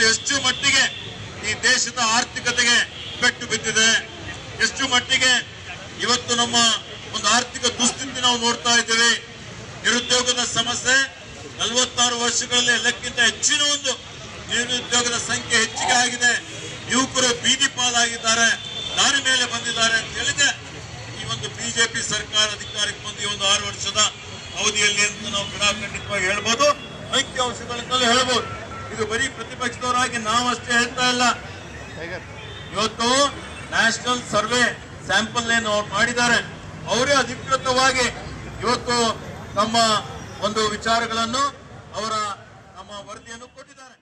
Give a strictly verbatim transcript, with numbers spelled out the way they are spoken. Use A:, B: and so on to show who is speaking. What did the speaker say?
A: ಇದು ಎಷ್ಟು ಮಟ್ಟಿಗೆ ಈ ದೇಶದ ಆರ್ಥಿಕತೆಗೆ ಪೆಟ್ಟು ಬಿದ್ದಿದೆ, ಎಷ್ಟು ಮಟ್ಟಿಗೆ ಇವತ್ತು ನಮ್ಮ ಒಂದು ಆರ್ಥಿಕ ದುಸ್ಥಿತಿ ನಾವು ನೋಡ್ತಾ ಇದ್ದೇವೆ. ನಿರುದ್ಯೋಗದ ಸಮಸ್ಯೆ ನಲವತ್ತಾರು ವರ್ಷಗಳಲ್ಲಿ ಎಲ್ಲಕ್ಕಿಂತ ಹೆಚ್ಚಿನ ಒಂದು ನಿರುದ್ಯೋಗದ ಸಂಖ್ಯೆ ಹೆಚ್ಚಿಗೆ ಆಗಿದೆ. ಯುವಕರು ಬೀದಿ ಪಾಲಾಗಿದ್ದಾರೆ, ದಾರಿ ಮೇಲೆ ಬಂದಿದ್ದಾರೆ ಅಂತ ಹೇಳಿದ್ರೆ ಈ ಒಂದು ಬಿಜೆಪಿ ಸರ್ಕಾರ ಅಧಿಕಾರಕ್ಕೆ ಬಂದು ಈ ಒಂದು ಆರು ವರ್ಷದ ಅವಧಿಯಲ್ಲಿ ಅಂತ ನಾವು ಖಂಡಿತವಾಗಿ ಹೇಳ್ಬೋದು, ಅಂಕಿಅಂಶಗಳಿಂದಲೂ ಹೇಳ್ಬೋದು. ಇದು ಬರೀ ಪ್ರತಿಪಕ್ಷದವರಾಗಿ ನಾವಷ್ಟೇ ಹೇಳ್ತಾ ಇಲ್ಲ. ಇವತ್ತು ನ್ಯಾಷನಲ್ ಸರ್ವೆ ಸ್ಯಾಂಪಲ್ ಏನು ಮಾಡಿದ್ದಾರೆ, ಅವರೇ ಅಧಿಕೃತವಾಗಿ ಇವತ್ತು ತಮ್ಮ ಒಂದು ವಿಚಾರಗಳನ್ನು ಅವರ ನಮ್ಮ ವರದಿಯನ್ನು ಕೊಟ್ಟಿದ್ದಾರೆ.